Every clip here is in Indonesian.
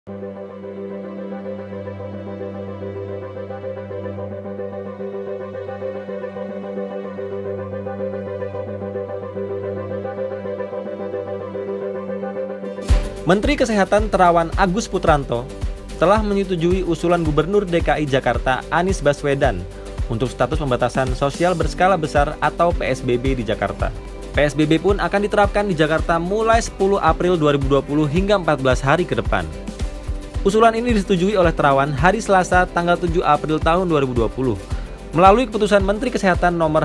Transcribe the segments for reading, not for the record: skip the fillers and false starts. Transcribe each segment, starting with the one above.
Menteri Kesehatan Terawan Agus Putranto telah menyetujui usulan Gubernur DKI Jakarta Anies Baswedan untuk status pembatasan sosial berskala besar atau PSBB di Jakarta. PSBB pun akan diterapkan di Jakarta mulai 10 April 2020 hingga 14 hari ke depan. Usulan ini disetujui oleh Terawan hari Selasa tanggal 7 April tahun 2020 melalui keputusan Menteri Kesehatan nomor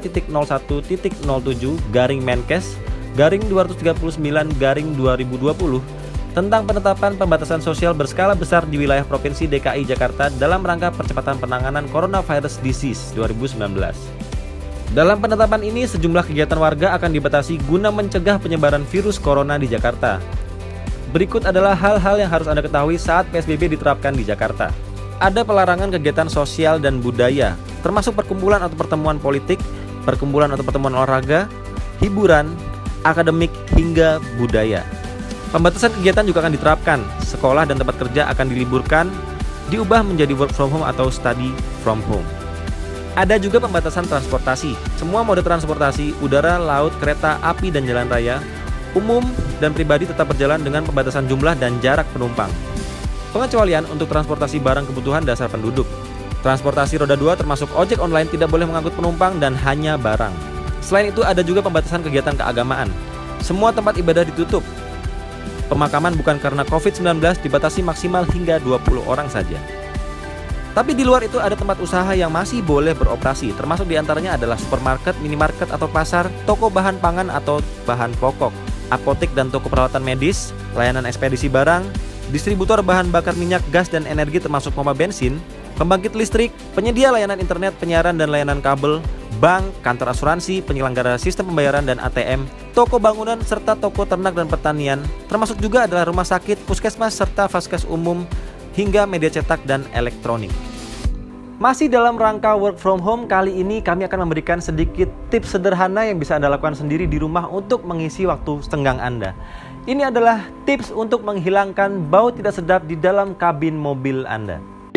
HK.01.07-Menkes/239/2020 tentang penetapan pembatasan sosial berskala besar di wilayah Provinsi DKI Jakarta dalam rangka percepatan penanganan Coronavirus Disease 2019. Dalam penetapan ini, sejumlah kegiatan warga akan dibatasi guna mencegah penyebaran virus corona di Jakarta. Berikut adalah hal-hal yang harus Anda ketahui saat PSBB diterapkan di Jakarta. Ada pelarangan kegiatan sosial dan budaya, termasuk perkumpulan atau pertemuan politik, perkumpulan atau pertemuan olahraga, hiburan, akademik, hingga budaya. Pembatasan kegiatan juga akan diterapkan. Sekolah dan tempat kerja akan diliburkan, diubah menjadi work from home atau study from home. Ada juga pembatasan transportasi. Semua moda transportasi, udara, laut, kereta, api, dan jalan raya, umum dan pribadi tetap berjalan dengan pembatasan jumlah dan jarak penumpang. Pengecualian untuk transportasi barang kebutuhan dasar penduduk. Transportasi roda 2 termasuk ojek online tidak boleh mengangkut penumpang dan hanya barang. Selain itu ada juga pembatasan kegiatan keagamaan. Semua tempat ibadah ditutup. Pemakaman bukan karena COVID-19 dibatasi maksimal hingga 20 orang saja. Tapi di luar itu ada tempat usaha yang masih boleh beroperasi, termasuk diantaranya adalah supermarket, minimarket atau pasar, toko bahan pangan atau bahan pokok, apotek dan toko peralatan medis, layanan ekspedisi barang, distributor bahan bakar minyak, gas dan energi termasuk pompa bensin, pembangkit listrik, penyedia layanan internet, penyiaran dan layanan kabel, bank, kantor asuransi, penyelenggara sistem pembayaran dan ATM, toko bangunan, serta toko ternak dan pertanian, termasuk juga adalah rumah sakit, puskesmas, serta vaskes umum, hingga media cetak dan elektronik. Masih dalam rangka work from home, kali ini kami akan memberikan sedikit tips sederhana yang bisa Anda lakukan sendiri di rumah untuk mengisi waktu senggang Anda. Ini adalah tips untuk menghilangkan bau tidak sedap di dalam kabin mobil Anda.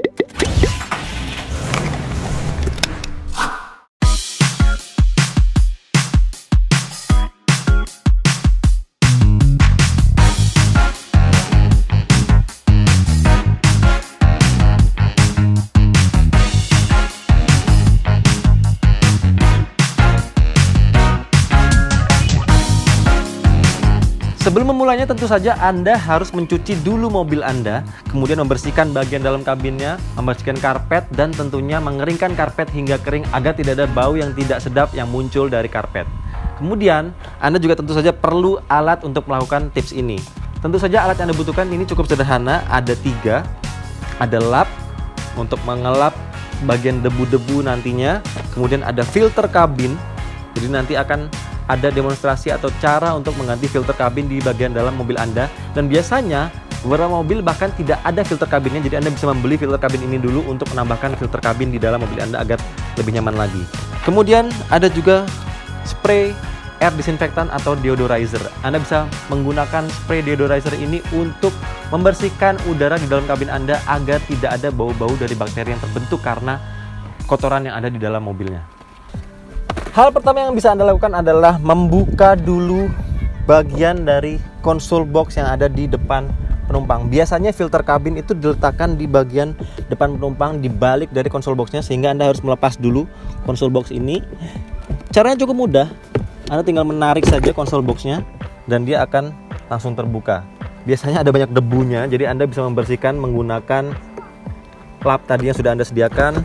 Sebelum memulainya tentu saja Anda harus mencuci dulu mobil Anda, kemudian membersihkan bagian dalam kabinnya, membersihkan karpet, dan tentunya mengeringkan karpet hingga kering agar tidak ada bau yang tidak sedap yang muncul dari karpet. Kemudian Anda juga tentu saja perlu alat untuk melakukan tips ini. Tentu saja alat yang Anda butuhkan ini cukup sederhana, ada 3. Ada lap untuk mengelap bagian debu-debu nantinya, kemudian ada filter kabin, jadi nanti akan ada demonstrasi atau cara untuk mengganti filter kabin di bagian dalam mobil Anda. Dan biasanya beberapa mobil bahkan tidak ada filter kabinnya, jadi Anda bisa membeli filter kabin ini dulu untuk menambahkan filter kabin di dalam mobil Anda agar lebih nyaman lagi. Kemudian ada juga spray air disinfektan atau deodorizer. Anda bisa menggunakan spray deodorizer ini untuk membersihkan udara di dalam kabin Anda agar tidak ada bau-bau dari bakteri yang terbentuk karena kotoran yang ada di dalam mobilnya. Hal pertama yang bisa Anda lakukan adalah membuka dulu bagian dari konsol box yang ada di depan penumpang. Biasanya filter kabin itu diletakkan di bagian depan penumpang, di balik dari konsol boxnya, sehingga Anda harus melepas dulu konsol box ini. Caranya cukup mudah. Anda tinggal menarik saja konsol boxnya dan dia akan langsung terbuka. Biasanya ada banyak debunya, jadi Anda bisa membersihkan menggunakan lap tadi yang sudah Anda sediakan.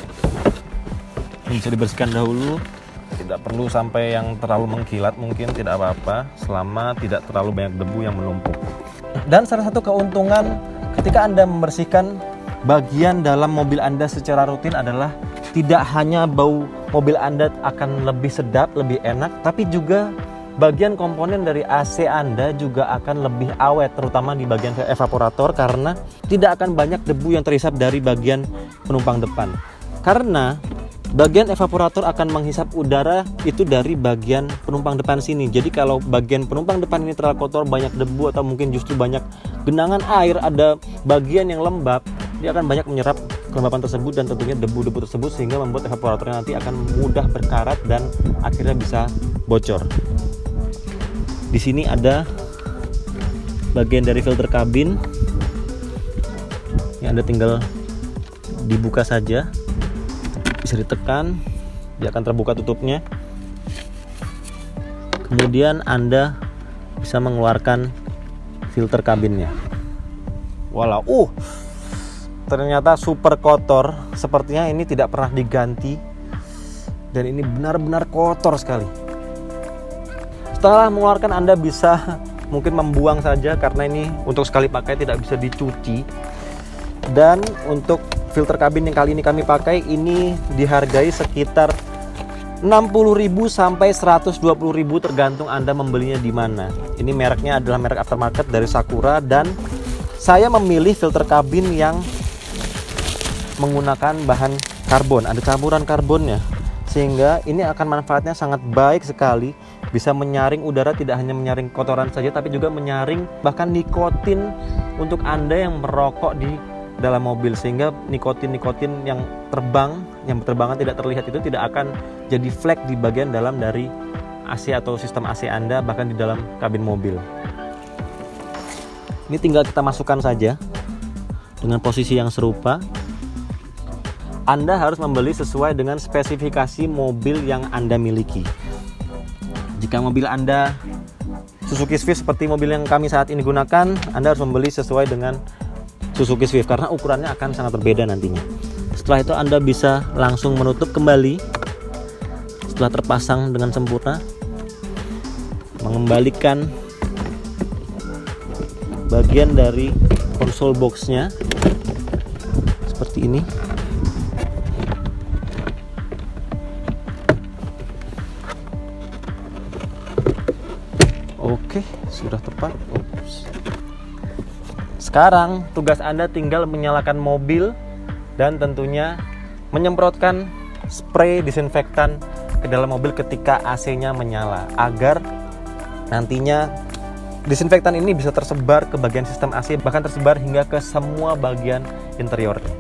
Ini bisa dibersihkan dahulu. Tidak perlu sampai yang terlalu mengkilat, mungkin tidak apa-apa selama tidak terlalu banyak debu yang menumpuk. Dan salah satu keuntungan ketika Anda membersihkan bagian dalam mobil Anda secara rutin adalah tidak hanya bau mobil Anda akan lebih sedap, lebih enak, tapi juga bagian komponen dari AC Anda juga akan lebih awet, terutama di bagian evaporator, karena tidak akan banyak debu yang terhisap dari bagian penumpang depan. Karena Bagian evaporator akan menghisap udara itu dari bagian penumpang depan sini. Jadi kalau bagian penumpang depan ini terlalu kotor, banyak debu atau mungkin justru banyak genangan air, ada bagian yang lembab, dia akan banyak menyerap kelembapan tersebut dan tentunya debu-debu tersebut, sehingga membuat evaporatornya nanti akan mudah berkarat dan akhirnya bisa bocor. Di sini ada bagian dari filter kabin yang Anda tinggal dibuka saja, bisa ditekan, dia akan terbuka tutupnya. Kemudian Anda bisa mengeluarkan filter kabinnya. Walau, ternyata super kotor. Sepertinya ini tidak pernah diganti dan ini benar-benar kotor sekali. Setelah mengeluarkan, Anda bisa mungkin membuang saja karena ini untuk sekali pakai, tidak bisa dicuci. Dan untuk filter kabin yang kali ini kami pakai, ini dihargai sekitar 60.000 sampai 120.000 tergantung Anda membelinya di mana. Ini mereknya adalah merek aftermarket dari Sakura, dan saya memilih filter kabin yang menggunakan bahan karbon, ada campuran karbonnya, sehingga ini akan manfaatnya sangat baik sekali, bisa menyaring udara, tidak hanya menyaring kotoran saja tapi juga menyaring bahkan nikotin untuk Anda yang merokok di dalam mobil, sehingga nikotin yang berterbangan tidak terlihat itu tidak akan jadi flek di bagian dalam dari AC atau sistem AC Anda, bahkan di dalam kabin mobil. Ini tinggal kita masukkan saja dengan posisi yang serupa. Anda harus membeli sesuai dengan spesifikasi mobil yang Anda miliki. Jika mobil Anda Suzuki Swift seperti mobil yang kami saat ini gunakan, Anda harus membeli sesuai dengan Suzuki Swift karena ukurannya akan sangat berbeda nantinya. Setelah itu Anda bisa langsung menutup kembali setelah terpasang dengan sempurna, mengembalikan bagian dari konsol boxnya seperti ini. Oke, sudah tepat. Sekarang tugas Anda tinggal menyalakan mobil dan tentunya menyemprotkan spray disinfektan ke dalam mobil ketika AC-nya menyala, agar nantinya disinfektan ini bisa tersebar ke bagian sistem AC, bahkan tersebar hingga ke semua bagian interiornya.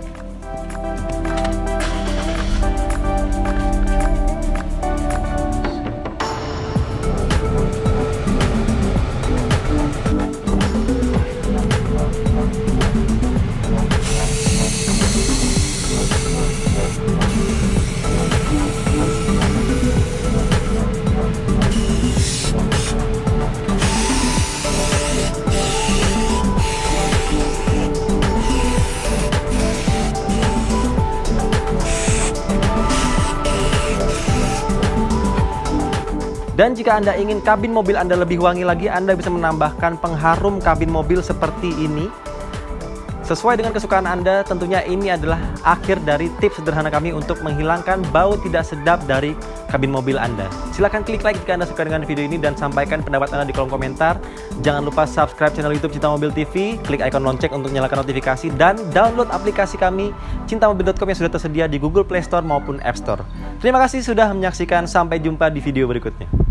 Dan jika Anda ingin kabin mobil Anda lebih wangi lagi, Anda bisa menambahkan pengharum kabin mobil seperti ini. Sesuai dengan kesukaan Anda, tentunya ini adalah akhir dari tips sederhana kami untuk menghilangkan bau tidak sedap dari kabin mobil Anda. Silahkan klik like jika Anda suka dengan video ini dan sampaikan pendapat Anda di kolom komentar. Jangan lupa subscribe channel YouTube Cinta Mobil TV, klik icon lonceng untuk nyalakan notifikasi, dan download aplikasi kami cintamobil.com yang sudah tersedia di Google Play Store maupun App Store. Terima kasih sudah menyaksikan, sampai jumpa di video berikutnya.